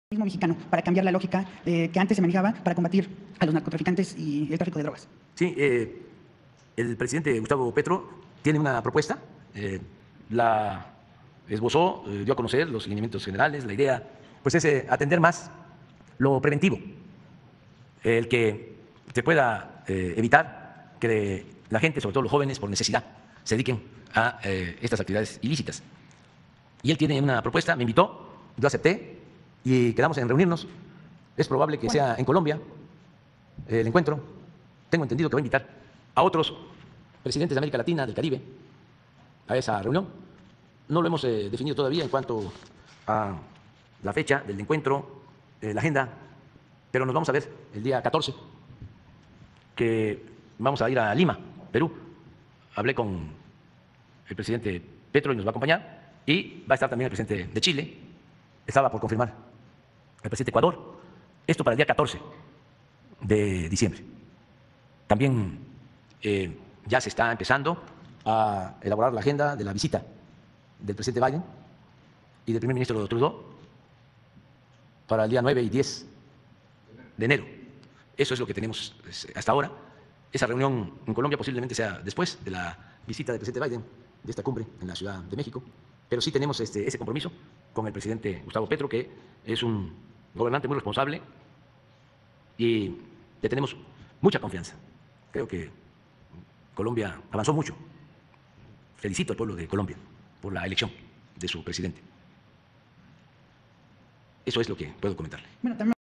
mexicano para cambiar la lógica que antes se manejaba para combatir a los narcotraficantes y el tráfico de drogas. Sí, el presidente Gustavo Petro tiene una propuesta, la esbozó, dio a conocer los lineamientos generales. La idea pues es atender más lo preventivo, el que se pueda evitar que la gente, sobre todo los jóvenes, por necesidad, se dediquen a estas actividades ilícitas. Y él tiene una propuesta, me invitó, yo acepté y quedamos en reunirnos. Es probable que sea en Colombia el encuentro. Tengo entendido que va a invitar a otros presidentes de América Latina, del Caribe, a esa reunión. No lo hemos definido todavía en cuanto a la fecha del encuentro, la agenda, pero nos vamos a ver el día 14, que vamos a ir a Lima, Perú. Hablé con el presidente Petro y nos va a acompañar, y va a estar también el presidente de Chile. Estaba por confirmar el presidente de Ecuador. Esto para el día 14 de diciembre. También ya se está empezando a elaborar la agenda de la visita del presidente Biden y del primer ministro Trudeau para el día 9 y 10 de enero. Eso es lo que tenemos hasta ahora. Esa reunión en Colombia posiblemente sea después de la visita del presidente Biden, de esta cumbre en la Ciudad de México. Pero sí tenemos ese compromiso con el presidente Gustavo Petro, que es un gobernante muy responsable y le tenemos mucha confianza. Creo que Colombia avanzó mucho. Felicito al pueblo de Colombia por la elección de su presidente. Eso es lo que puedo comentarle. Bueno, también